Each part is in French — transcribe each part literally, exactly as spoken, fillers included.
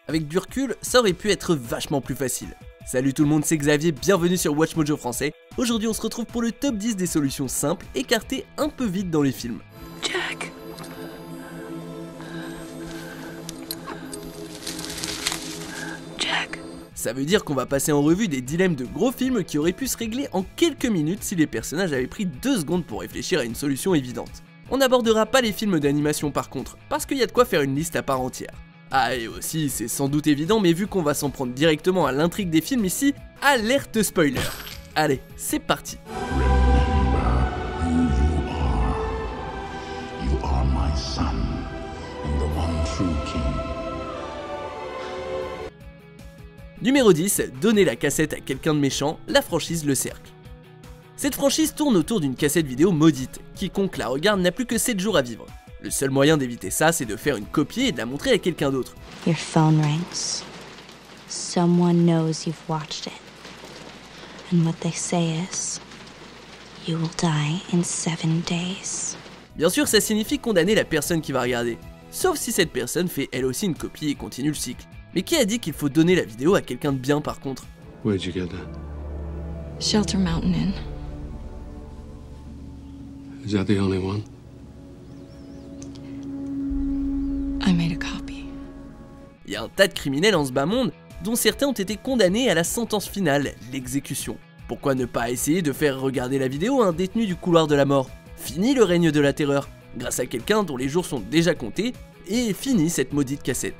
Avec du recul, ça aurait pu être vachement plus facile. Salut tout le monde, c'est Xavier, bienvenue sur WatchMojo français. Aujourd'hui on se retrouve pour le top dix des solutions simples, écartées un peu vite dans les films. Jack. Jack. Ça veut dire qu'on va passer en revue des dilemmes de gros films qui auraient pu se régler en quelques minutes si les personnages avaient pris deux secondes pour réfléchir à une solution évidente. On n'abordera pas les films d'animation par contre, parce qu'il y a de quoi faire une liste à part entière. Ah et aussi, c'est sans doute évident, mais vu qu'on va s'en prendre directement à l'intrigue des films ici, alerte spoiler. Allez, c'est parti. Numéro dix, donner la cassette à quelqu'un de méchant, la franchise Le Cercle. Cette franchise tourne autour d'une cassette vidéo maudite, quiconque la regarde n'a plus que sept jours à vivre. Le seul moyen d'éviter ça, c'est de faire une copie et de la montrer à quelqu'un d'autre. Your phone rings. Someone knows you've watched it. And what they say is, you will die in seven days. Bien sûr, ça signifie condamner la personne qui va regarder. Sauf si cette personne fait elle aussi une copie et continue le cycle. Mais qui a dit qu'il faut donner la vidéo à quelqu'un de bien par contre? Where'd you get that? Shelter Mountain Inn. Is that the only one? I made a copy. Il y a un tas de criminels en ce bas monde, dont certains ont été condamnés à la sentence finale, l'exécution. Pourquoi ne pas essayer de faire regarder la vidéo à un détenu du couloir de la mort? Fini le règne de la terreur, grâce à quelqu'un dont les jours sont déjà comptés, et fini cette maudite cassette.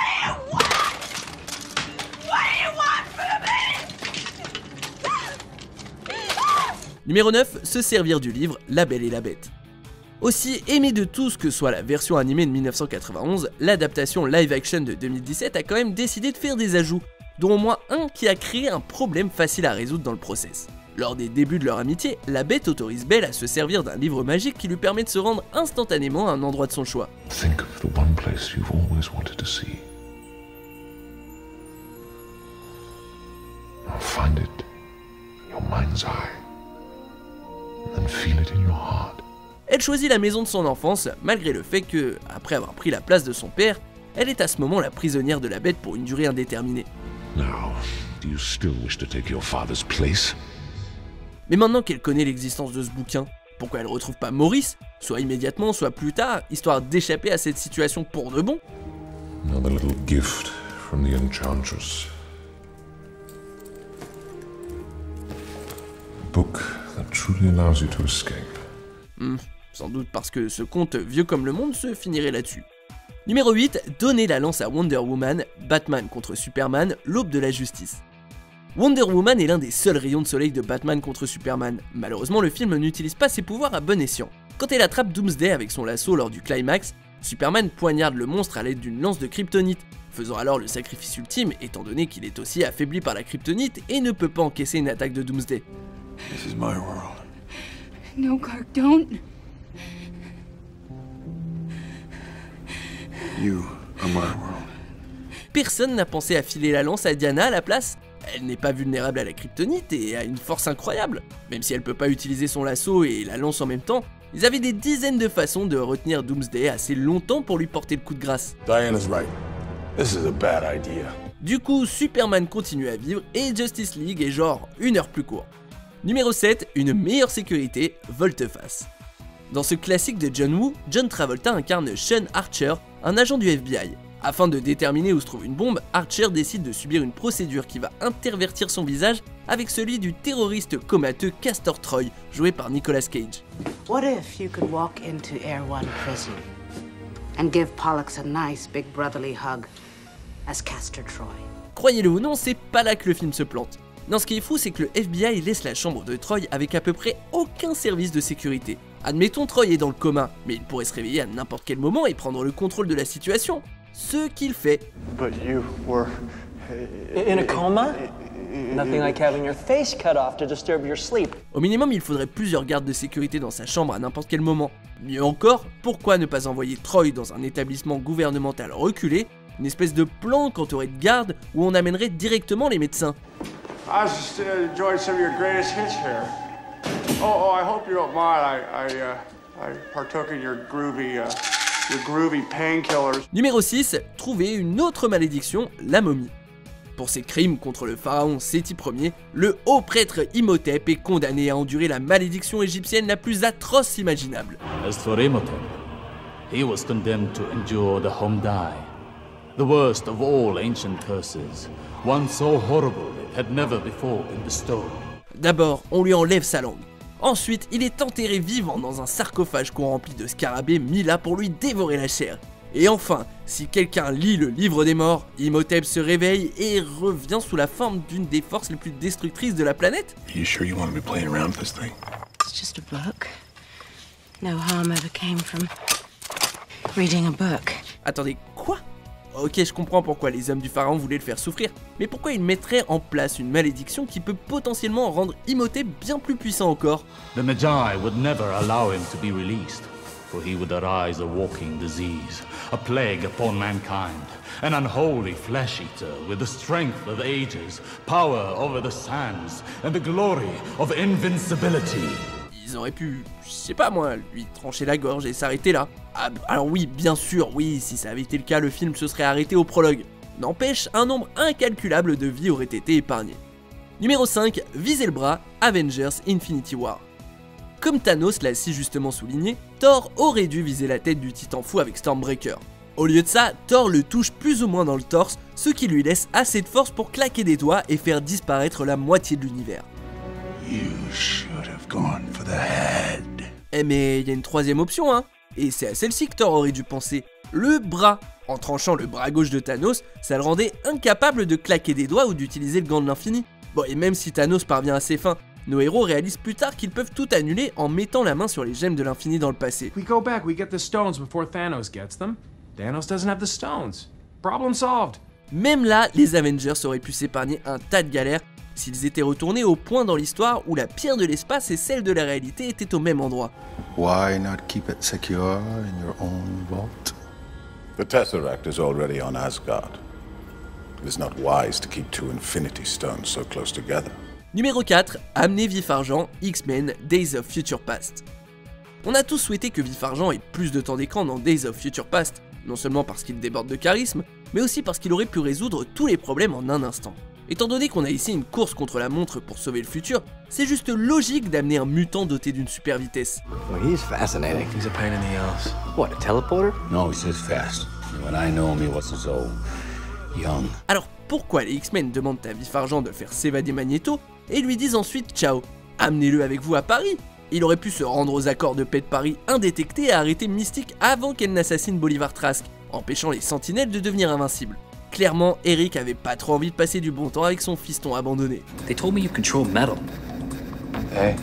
Numéro neuf, se servir du livre La Belle et la Bête. Aussi aimé de tous que soit la version animée de mille neuf cent quatre-vingt-onze, l'adaptation live-action de deux mille dix-sept a quand même décidé de faire des ajouts, dont au moins un qui a créé un problème facile à résoudre dans le process. Lors des débuts de leur amitié, la Bête autorise Belle à se servir d'un livre magique qui lui permet de se rendre instantanément à un endroit de son choix. Think of the one place you've always wanted to see. Now find it in your mind's eye. And feel it in your heart. Elle choisit la maison de son enfance, malgré le fait que, après avoir pris la place de son père, elle est à ce moment la prisonnière de la Bête pour une durée indéterminée. Now, do you still wish to take your father's place? Mais maintenant qu'elle connaît l'existence de ce bouquin, pourquoi elle retrouve pas Maurice, soit immédiatement, soit plus tard, histoire d'échapper à cette situation pour de bon? Another little gift from the Enchantress. A book that truly allows you to escape. Hmm, sans doute parce que ce conte vieux comme le monde se finirait là-dessus. Numéro huit, donner la lance à Wonder Woman, Batman contre Superman, l'aube de la justice. Wonder Woman est l'un des seuls rayons de soleil de Batman contre Superman. Malheureusement, le film n'utilise pas ses pouvoirs à bon escient. Quand elle attrape Doomsday avec son lasso lors du climax, Superman poignarde le monstre à l'aide d'une lance de kryptonite, faisant alors le sacrifice ultime étant donné qu'il est aussi affaibli par la kryptonite et ne peut pas encaisser une attaque de Doomsday. This is my world. No, Clark, don't. You are my world. Personne n'a pensé à filer la lance à Diana à la place. Elle n'est pas vulnérable à la kryptonite et a une force incroyable. Même si elle peut pas utiliser son lasso et la lance en même temps, ils avaient des dizaines de façons de retenir Doomsday assez longtemps pour lui porter le coup de grâce. Diana's right. This is a bad idea. Du coup, Superman continue à vivre et Justice League est genre une heure plus court. Numéro sept, une meilleure sécurité, volte-face. Dans ce classique de John Woo, John Travolta incarne Sean Archer, un agent du F B I. Afin de déterminer où se trouve une bombe, Archer décide de subir une procédure qui va intervertir son visage avec celui du terroriste comateux Castor Troy, joué par Nicolas Cage. What if you could walk into Air One prison and give Pollux a nice big brotherly hug as Castor Troy? Croyez-le ou non, c'est pas là que le film se plante. Non, ce qui est fou, c'est que le F B I laisse la chambre de Troy avec à peu près aucun service de sécurité. Admettons, Troy est dans le coma, mais il pourrait se réveiller à n'importe quel moment et prendre le contrôle de la situation. Ce qu'il fait. But you were in a coma? Nothing like having your face cut off to disturb your sleep. Au minimum, il faudrait plusieurs gardes de sécurité dans sa chambre à n'importe quel moment. Mieux encore, pourquoi ne pas envoyer Troy dans un établissement gouvernemental reculé, une espèce de plan entouré de gardes où on amènerait directement les médecins? I just uh, enjoyed some of your greatest hits here. Oh, oh, I hope you don't mind. I, I, uh, I partook in your groovy uh, your groovy painkillers. Numéro six, trouver une autre malédiction, la momie. Pour ses crimes contre le pharaon Séti Ier, le haut prêtre Imhotep est condamné à endurer la malédiction égyptienne la plus atroce imaginable. As for Imhotep, he was condemned to endure the Homdai, the worst of all ancient curses, one so horrible it had never before been bestowed. D'abord, on lui enlève sa langue. Ensuite, il est enterré vivant dans un sarcophage qu'on remplit de scarabées mis là pour lui dévorer la chair. Et enfin, si quelqu'un lit le livre des morts, Imhotep se réveille et revient sous la forme d'une des forces les plus destructrices de la planète. You sure you want to be playing around with this thing? It's just a book. No harm ever came from reading a book. Attendez, quoi? Ok, je comprends pourquoi les hommes du pharaon voulaient le faire souffrir, mais pourquoi ils mettraient en place une malédiction qui peut potentiellement rendre Imhotep bien plus puissant encore? The Magi would never allow him to be released, for he would arise a walking disease, a plague upon mankind, an unholy flesh-eater with the strength of ages, power over the sands, and the glory of invincibility. Ils auraient pu, je sais pas moi, lui trancher la gorge et s'arrêter là. Ah, alors oui, bien sûr, oui, si ça avait été le cas, le film se serait arrêté au prologue. N'empêche, un nombre incalculable de vies aurait été épargné. Numéro cinq, viser le bras, Avengers Infinity War. Comme Thanos l'a si justement souligné, Thor aurait dû viser la tête du titan fou avec Stormbreaker. Au lieu de ça, Thor le touche plus ou moins dans le torse, ce qui lui laisse assez de force pour claquer des doigts et faire disparaître la moitié de l'univers. You should have gone for the head. Eh mais il y a une troisième option hein, et c'est à celle-ci que Thor aurait dû penser, le bras. En tranchant le bras gauche de Thanos, ça le rendait incapable de claquer des doigts ou d'utiliser le gant de l'infini. Bon et même si Thanos parvient à ses fins, nos héros réalisent plus tard qu'ils peuvent tout annuler en mettant la main sur les gemmes de l'infini dans le passé. We go back, we get the stones before Thanos gets them. Thanos doesn't have the stones. Problem solved. Même là, les Avengers auraient pu s'épargner un tas de galères s'ils étaient retournés au point dans l'histoire où la pierre de l'espace et celle de la réalité étaient au même endroit. Why not keep it secure in your own vault? The Tesseract is already on Asgard. It is not wise to keep two Infinity Stones so close together. Numéro quatre, amener Vif Argent, X-Men Days of Future Past. On a tous souhaité que Vif Argent ait plus de temps d'écran dans Days of Future Past, non seulement parce qu'il déborde de charisme, mais aussi parce qu'il aurait pu résoudre tous les problèmes en un instant. Étant donné qu'on a ici une course contre la montre pour sauver le futur, c'est juste logique d'amener un mutant doté d'une super vitesse. Well, he's fascinating. He's a pain in the ass. What, a teleporter? No, he's just fast. When I know him, he wasn't so young. Alors pourquoi les X-Men demandent à Vif Argent de faire s'évader Magneto et lui disent ensuite ciao, amenez-le avec vous à Paris? Il aurait pu se rendre aux accords de paix de Paris indétecté et arrêter Mystique avant qu'elle n'assassine Bolivar Trask, empêchant les Sentinelles de devenir invincibles. Clairement, Eric avait pas trop envie de passer du bon temps avec son fiston abandonné. They told me you control metal. Hey.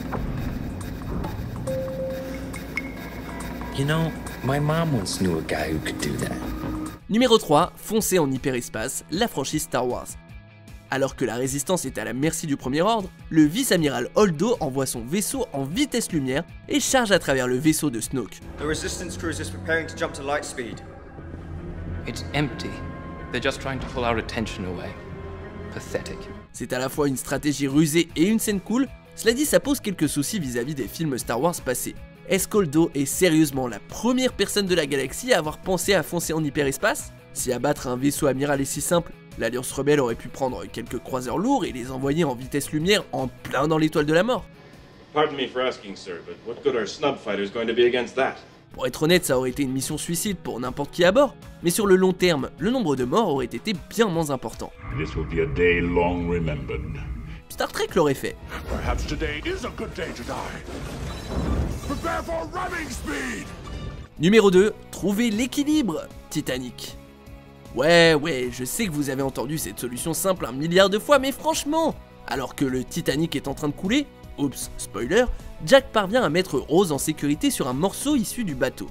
You know, my mom once knew a guy who could do that. Numéro trois, foncer en hyperespace, la franchise Star Wars. Alors que la résistance est à la merci du Premier Ordre, le vice-amiral Holdo envoie son vaisseau en vitesse lumière et charge à travers le vaisseau de Snoke. The resistance cruiser is preparing to jump to light speed. It's empty. They're just trying to pull our attention away. Pathetic. C'est à la fois une stratégie rusée et une scène cool, cela dit ça pose quelques soucis vis-à-vis des films Star Wars passés. Est-ce qu'Holdo est sérieusement la première personne de la galaxie à avoir pensé à foncer en hyperespace? Si abattre un vaisseau amiral est si simple, l'Alliance Rebelle aurait pu prendre quelques croiseurs lourds et les envoyer en vitesse lumière en plein dans l'étoile de la mort. Pardon me for asking, sir, but what good are snub fighters going to be against that? Pour être honnête, ça aurait été une mission suicide pour n'importe qui à bord, mais sur le long terme, le nombre de morts aurait été bien moins important. This will be a day long remembered. Star Trek l'aurait fait. Perhaps today is a good day to die. Prepare for ramming speed. Numéro deux, trouver l'équilibre, Titanic. Ouais, ouais, je sais que vous avez entendu cette solution simple un milliard de fois, mais franchement, alors que le Titanic est en train de couler, oups, spoiler, Jack parvient à mettre Rose en sécurité sur un morceau issu du bateau.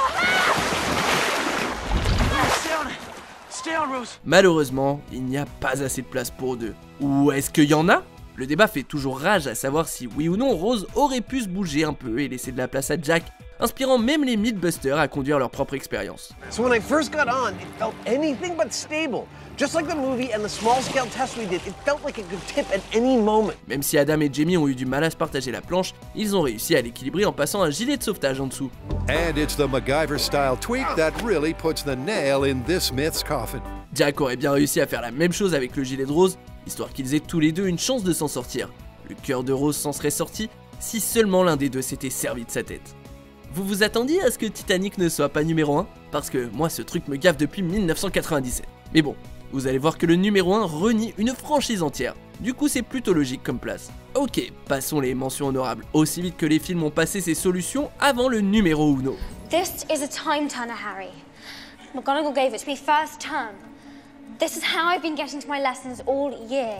Malheureusement, il n'y a pas assez de place pour deux. Ou est-ce qu'il y en a? Le débat fait toujours rage à savoir si oui ou non Rose aurait pu se bouger un peu et laisser de la place à Jack, inspirant même les Mythbusters à conduire leur propre expérience. So when I first got on, it felt anything but stable. Just like the movie and the small-scale test we did, it felt like it could tip at any moment. Même si Adam et Jamie ont eu du mal à se partager la planche, ils ont réussi à l'équilibrer en passant un gilet de sauvetage en dessous. And it's the MacGyver-style tweak that really puts the nail in this myth's coffin. Jack aurait bien réussi à faire la même chose avec le gilet de Rose, histoire qu'ils aient tous les deux une chance de s'en sortir. Le cœur de Rose s'en serait sorti si seulement l'un des deux s'était servi de sa tête. Vous vous attendiez à ce que Titanic ne soit pas numéro un? Parce que moi ce truc me gaffe depuis mille neuf cent quatre-vingt-dix-sept. Mais bon, vous allez voir que le numéro un renie une franchise entière. Du coup c'est plutôt logique comme place. Ok, passons les mentions honorables aussi vite que les films ont passé ces solutions avant le numéro uno. This is a time turner, Harry. McGonagall gave it to me first term. This is how I've been getting to my lessons all year.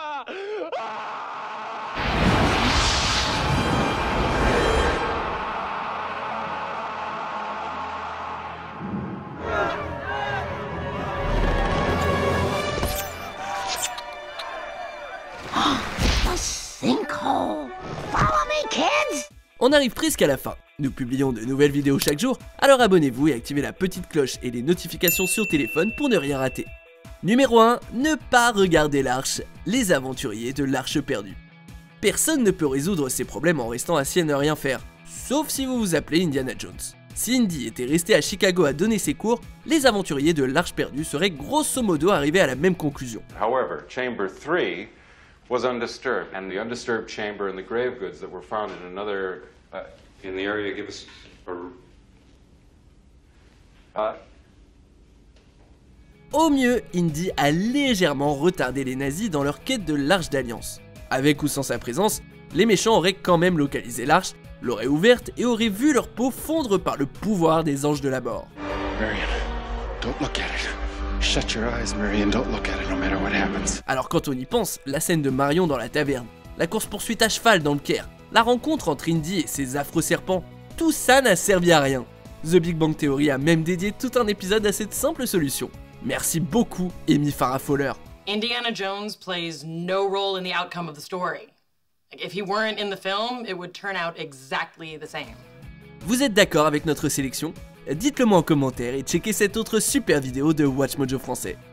Sinkhole. Follow me, kids. On arrive presque à la fin. Nous publions de nouvelles vidéos chaque jour, alors abonnez-vous et activez la petite cloche et les notifications sur téléphone pour ne rien rater. Numéro un. Ne pas regarder l'Arche, les aventuriers de l'Arche perdue. Personne ne peut résoudre ces problèmes en restant assis à ne rien faire, sauf si vous vous appelez Indiana Jones. Si Indy était resté à Chicago à donner ses cours, les aventuriers de l'Arche perdue seraient grosso modo arrivés à la même conclusion. However, Chamber three was undisturbed, and the undisturbed chamber and the grave goods that were found in another uh, in the area give us a uh, Au mieux, Indy a légèrement retardé les nazis dans leur quête de l'Arche d'Alliance. Avec ou sans sa présence, les méchants auraient quand même localisé l'Arche, l'auraient ouverte et auraient vu leur peau fondre par le pouvoir des anges de la mort. Marion, don't look at it. Shut your eyes, Marion. Don't look at it no matter what happens. Alors quand on y pense, la scène de Marion dans la taverne, la course-poursuite à cheval dans le Caire, la rencontre entre Indy et ses affreux serpents, tout ça n'a servi à rien. The Big Bang Theory a même dédié tout un épisode à cette simple solution. Merci beaucoup, Amy Farrah Fowler. Indiana Jones plays no role in the outcome of the story. Like, if he weren't in the film, it would turn out exactly the same. Vous êtes d'accord avec notre sélection? Dites-le moi en commentaire et checkez cette autre super vidéo de WatchMojo français.